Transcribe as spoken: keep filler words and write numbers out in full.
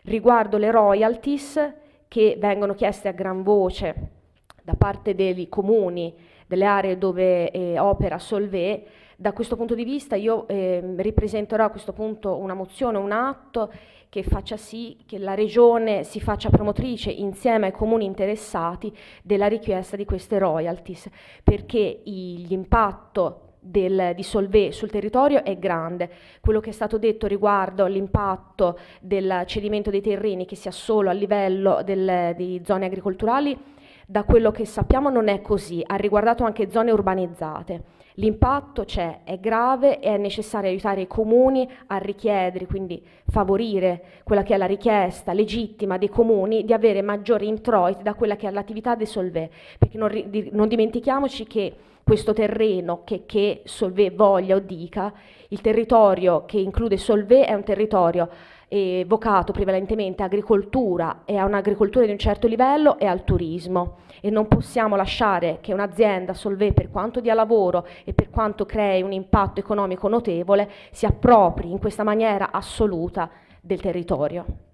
Riguardo le royalties che vengono chieste a gran voce da parte dei comuni, delle aree dove eh, opera Solvay, da questo punto di vista io eh, ripresenterò a questo punto una mozione, un atto che faccia sì che la Regione si faccia promotrice insieme ai comuni interessati della richiesta di queste royalties, perché l'impatto Del, di Solvay sul territorio è grande. Quello che è stato detto riguardo all'impatto del cedimento dei terreni, che sia solo a livello del, di zone agricolturali, da quello che sappiamo non è così, ha riguardato anche zone urbanizzate. L'impatto c'è, è grave e è necessario aiutare i comuni a richiedere, quindi favorire quella che è la richiesta legittima dei comuni di avere maggiori introiti da quella che è l'attività di Solvay, perché non, non dimentichiamoci che questo terreno, che, che Solvay voglia o dica, il territorio che include Solvay è un territorio eh, vocato prevalentemente a agricoltura e a un'agricoltura di un certo livello e al turismo, e non possiamo lasciare che un'azienda Solvay, per quanto dia lavoro e per quanto crei un impatto economico notevole, si appropri in questa maniera assoluta del territorio.